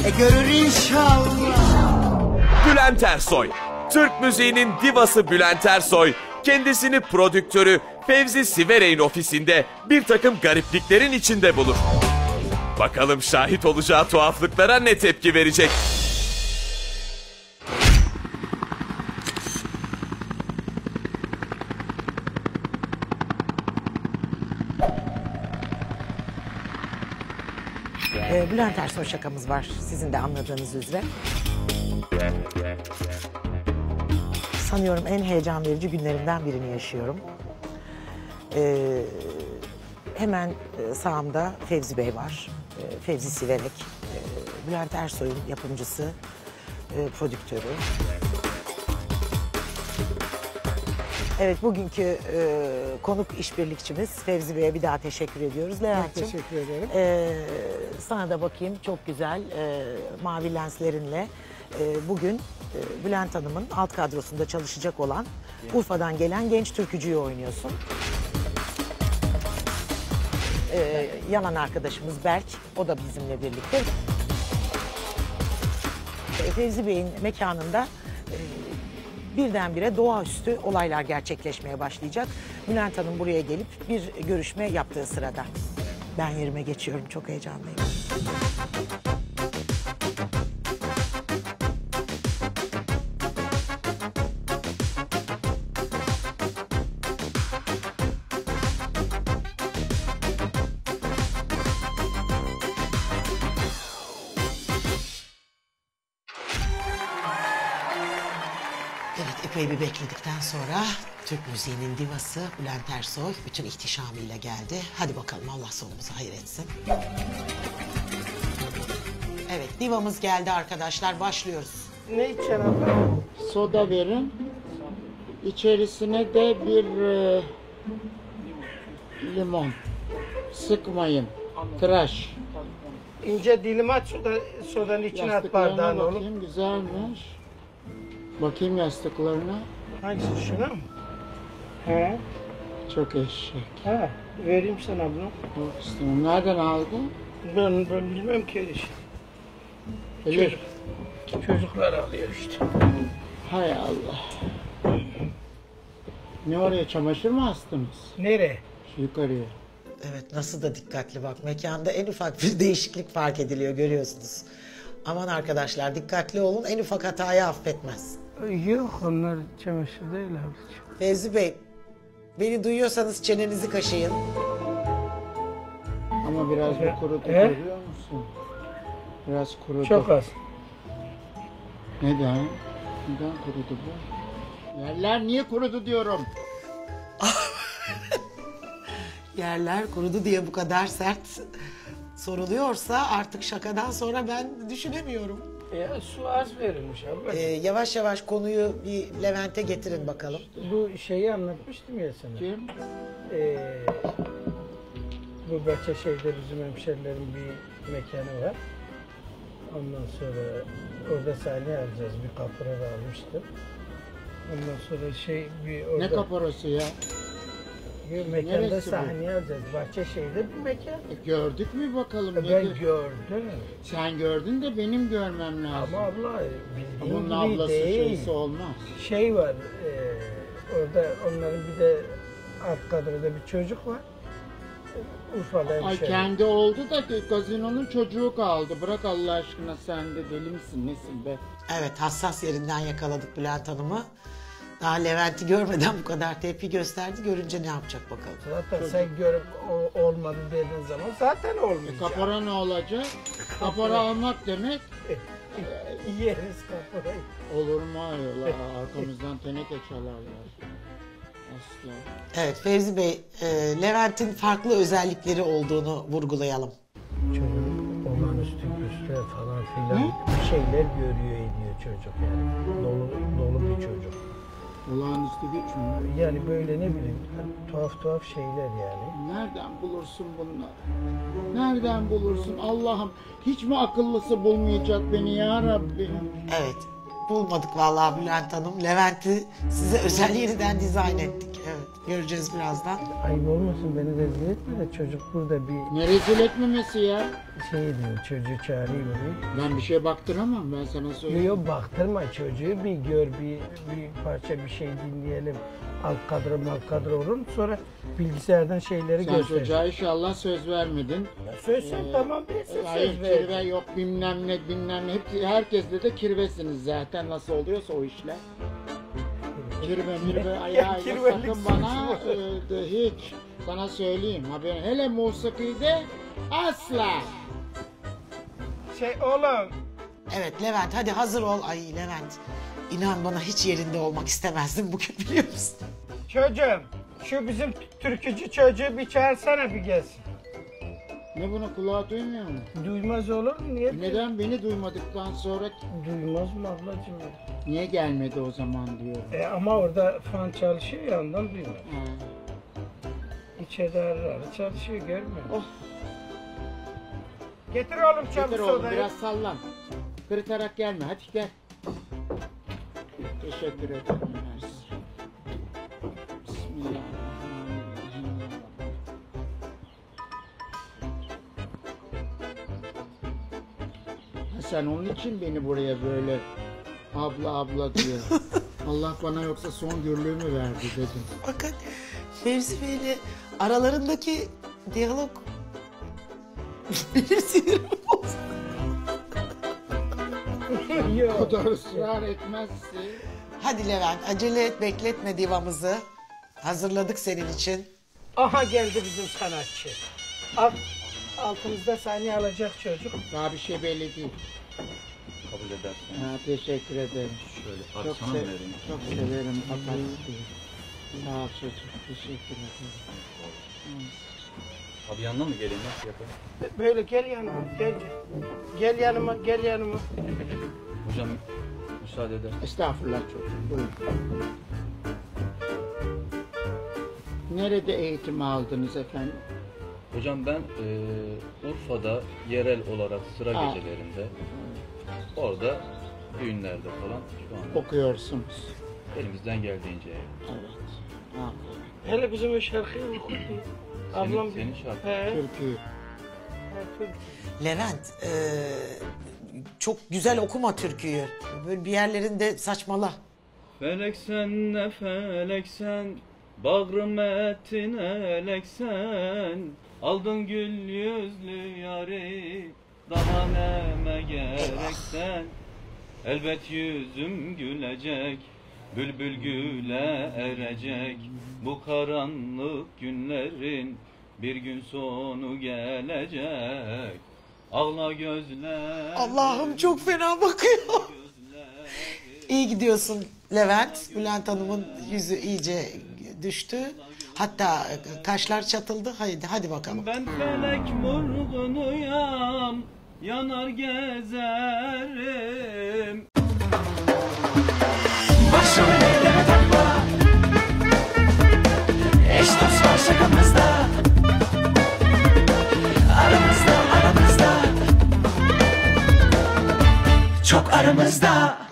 görür inşallah. Bülent Ersoy. Türk müziğinin divası Bülent Ersoy, kendisini prodüktörü Fevzi Siverey'in ofisinde bir takım garipliklerin içinde bulur. Bakalım şahit olacağı tuhaflıklara ne tepki verecek? Bülent Ersoy şakamız var sizin de anladığınız üzere. Sanıyorum en heyecan verici günlerimden birini yaşıyorum. Hemen sağımda Fevzi Bey var. Fevzi Siverek. Bülent Ersoy'un yapımcısı, prodüktörü. Evet, bugünkü konuk işbirlikçimiz Fevzi Bey'e bir daha teşekkür ediyoruz. Levent'ciğim, teşekkür ederim. Sana da bakayım, çok güzel mavi lenslerinle bugün Bülent Hanım'ın alt kadrosunda çalışacak olan Urfa'dan gelen genç türkücüyü oynuyorsun. Yalan arkadaşımız Berk, o da bizimle birlikte. Fevzi Bey'in mekanında birdenbire doğaüstü olaylar gerçekleşmeye başlayacak. Bülent Hanım buraya gelip bir görüşme yaptığı sırada. Ben yerime geçiyorum, çok heyecanlıyım. Evet, epey bir bekledikten sonra Türk müziğinin divası Bülent Ersoy bütün ihtişamıyla geldi. Hadi bakalım, Allah sonumuzu hayır etsin. Evet, divamız geldi arkadaşlar, başlıyoruz. Ne içeceksin abla? Soda verin. İçerisine de bir limon. Sıkmayın. Tıraş. İnce dilim at, sodanın içine at bardağını oğlum. Bakayım, güzelmiş. Bakayım yastıklarına. Hangisi, şuna mı? He. Çok eşek. He. Vereyim sana bunu. Yok istemem. Nereden aldın? Ben bilmem ki işte. Çocuklar alıyor işte. Hay Allah. Ne oraya, çamaşır mı astınız? Nereye? Yukarıya. Evet, nasıl da dikkatli bak. Mekanda en ufak bir değişiklik fark ediliyor, görüyorsunuz. Aman arkadaşlar, dikkatli olun, en ufak hatayı affetmez. Yok, onlar çamaşır değil ablacığım. Fevzi Bey, beni duyuyorsanız çenenizi kaşıyın. Ama biraz da kurudu, görüyor musun? Biraz kurudu. Çok az. Neden? Neden kurudu bu? Yerler niye kurudu diyorum. Yerler kurudu diye bu kadar sert soruluyorsa artık şakadan sonra ben düşünemiyorum. Su az verilmiş abla. Yavaş yavaş konuyu bir Levent'e getirin bakalım. Bu şeyi anlatmıştım ya sana. Kim? Bu Bahçeşehir'de bizim hemşerilerin bir mekanı var. Ondan sonra orada sahne alacağız. Bir kapora da almıştım. Ondan sonra bir orada... Ne kaporası ya? Bir mekanda neresi sahne alacağız. Bahçeşehir'de bir mekan. Gördük mü bakalım? Ben gördüm. Sen gördün de benim görmem lazım. Ama abla bildiğin bunun gibi ablası değil. şeysi olmaz. Şey var, orada onların bir de alt kadroda bir çocuk var. Urfa'da Ay kendi oldu da gazinonun çocuğu kaldı. Bırak Allah aşkına, sen de deli misin nesin be? Evet, hassas yerinden yakaladık Bülent Hanım'ı. Daha Levent'i görmeden bu kadar tepki gösterdi. Görünce ne yapacak bakalım. Zaten sen görüp olmadı dediğin zaman zaten olmayacak. Kapora ne olacak? Kapora almak demek. Yeriz kaporayı. Olur mu ayol? Arkamızdan teneke çalarlar. Asla. Evet Fevzi Bey, Levent'in farklı özellikleri olduğunu vurgulayalım. Çocuk olağanüstü güçler falan filan bir şeyler görüyor ediyor çocuk yani. Dolu bir çocuk. Olağanüstü güç mü? Yani böyle ne bileyim tuhaf şeyler yani. Nereden bulursun bunları? Nereden bulursun Allah'ım? Hiç mi akıllısı bulmayacak beni ya Rabbi? Evet, bulmadık vallahi Bülent Hanım. Levent'i size özel yeniden dizayn ettik. Evet, göreceğiz birazdan. Ayıp olmasın beni rezil etme de çocuk burada bir Ne rezil etmemesi ya? şey diyor, çocuğu çağırayım diyor. Ben bir şey baktıramam, ben sana söyleyeyim. Yok baktırma çocuğu, bir gör, bir parça bir şey dinleyelim. Alt kadro olur mu? Sonra bilgisayardan şeyleri Sen göster. çocuğa inşallah söz vermedin. Söz tamam ben size Hayır, söz verdim. kirve yok bilmem ne. Herkeste de kirvesiniz zaten, nasıl oluyorsa o işler. Kirve ayağıyla kirvelik sakın bana hiç. Sana söyleyeyim haberin. Hele musikide asla. Oğlum. Evet Levent hadi hazır ol. Ay Levent inan bana hiç yerinde olmak istemezdim bugün biliyor musun? Çocuğum şu bizim türkücü çocuğu bir çağırsana bir gelsin. Ne bunu kulağı duymuyor mu? Duymaz olur mu? Niye? Neden beni duymadıktan sonra Duymaz mı ablacığım? niye gelmedi o zaman diyor. Ama orada fan çalışıyor ya ondan duymaz. Ha. İçeride ara çalışıyor görmüyor musun? Oh. Getir oğlum Getir çabuk oğlum sodayı. biraz sallan. Kırıtarak gelme, hadi gel. Teşekkür ederim. Bismillahirrahmanirrahim. Ha, sen onun için beni buraya böyle abla diyor. Allah bana yoksa son gürlüğümü verdi dedim. Bakın Fevzi Bey'le aralarındaki diyalog benim sinirimi bozdu. O kadar ısrar etmezse. Hadi Levent acele et bekletme divamızı. Hazırladık senin için. Aha geldi bizim sanatçı. Altımızda saniye alacak çocuk. Daha bir şey belli değil. Kabul edersen Ha, teşekkür ederim. şöyle Çok, atsana vereyim. çok severim papatya. Sağ ol çocuğum, teşekkür ederim. Abi yanına mı geleyim, nasıl yapalım? Böyle gel yanıma gel. Gel yanıma gel yanıma. Hocam müsaade eder. Estağfurullah çocuğum, buyurun. Nerede eğitim aldınız efendim? Hocam ben Urfa'da yerel olarak sıra Ha. gecelerinde orada düğünlerde falan şu anda Okuyorsunuz. elimizden geldiğince. Evet. Aferin. Hele bizim o şarkıyı oku. Ablam Senin şarkın. He. Türkü. Levent çok güzel okuma türküyü. Böyle bir yerlerinde saçmala. Felek sen ne felek sen, bağrım ettin elek sen, aldın gül yüzlü yari, daha neme gerek sen. Elbet yüzüm gülecek, bülbül güle erecek, bu karanlık günlerin bir gün sonu gelecek. Ağla gözler. Allah'ım çok fena bakıyor. İyi gidiyorsun Levent. Bülent Hanım'ın yüzü iyice düştü. Hatta kaşlar çatıldı. Hadi bakalım. Ben felek vurgunuyam, yanar gezerim. Başımı elleme takma. Eş dost var şakamızda. Aramızda. Çok aramızda.